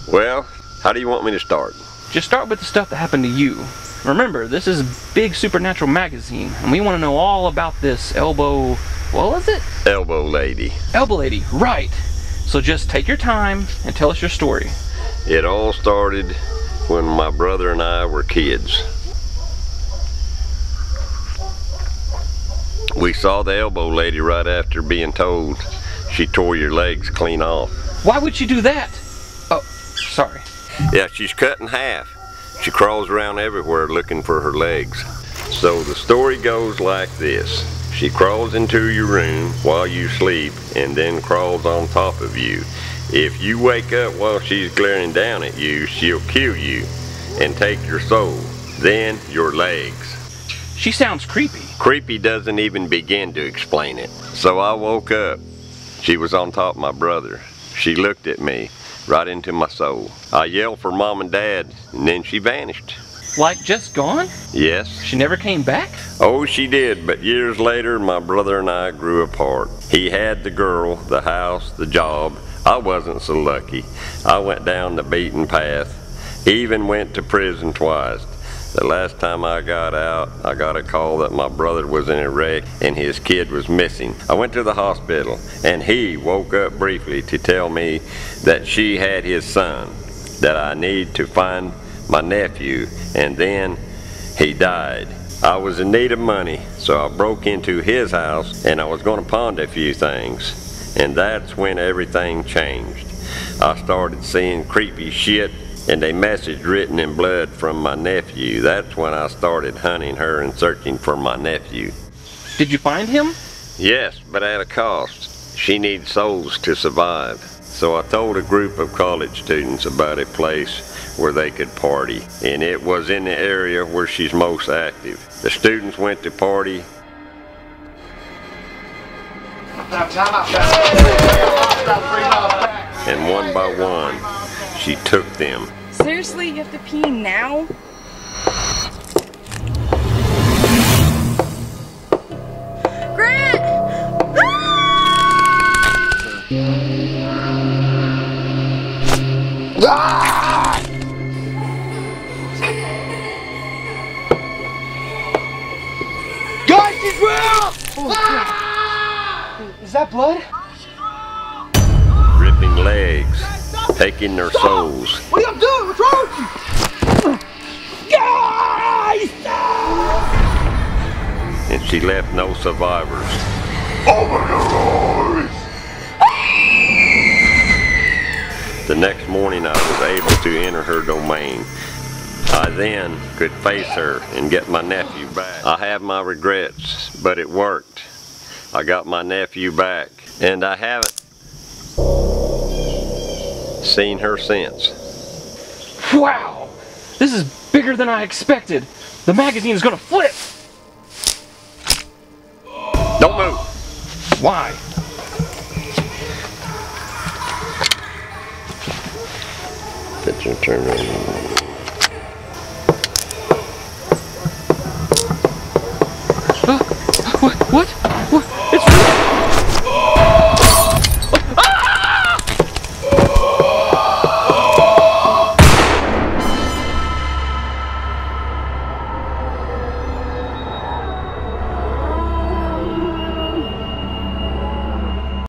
Well, how do you want me to start? Just start with the stuff that happened to you. Remember, this is a big supernatural magazine, and we want to know all about this elbow... what was it? Elbow lady. Elbow lady, right. So just take your time and tell us your story. It all started when my brother and I were kids. We saw the elbow lady right after being told she tore your legs clean off. Why would she do that? Oh, sorry. Yeah, she's cut in half. She crawls around everywhere looking for her legs. So the story goes like this. She crawls into your room while you sleep and then crawls on top of you. If you wake up while she's glaring down at you, she'll kill you and take your soul, then your legs. She sounds creepy. Creepy doesn't even begin to explain it. So I woke up. She was on top of my brother. She looked at me, right into my soul. I yelled for Mom and Dad, and then she vanished. Like just gone? Yes. She never came back? Oh, she did, but years later, my brother and I grew apart. He had the girl, the house, the job. I wasn't so lucky. I went down the beaten path, even went to prison twice. The last time I got out, I got a call that my brother was in a wreck and his kid was missing. I went to the hospital and he woke up briefly to tell me that she had his son, that I need to find my nephew, and then he died. I was in need of money, so I broke into his house and I was going to pawn a few things. And that's when everything changed. I started seeing creepy shit and a message written in blood from my nephew. That's when I started hunting her and searching for my nephew. Did you find him? Yes, but at a cost. She needs souls to survive. So I told a group of college students about a place where they could party, and it was in the area where she's most active. The students went to party. And one by one, she took them. Seriously, you have to pee now? Grant! Ah! Guys, she's real! Ah! Is that blood? Ripping legs, taking their souls. What are you doing? What's wrong with you? Guys! And she left no survivors. Open your eyes! The next morning I was able to enter her domain. I then could face her and get my nephew back. I have my regrets, but it worked. I got my nephew back, and I haven't seen her since. Wow! This is bigger than I expected. The magazine is gonna flip! Don't move! Why? Picture turn around.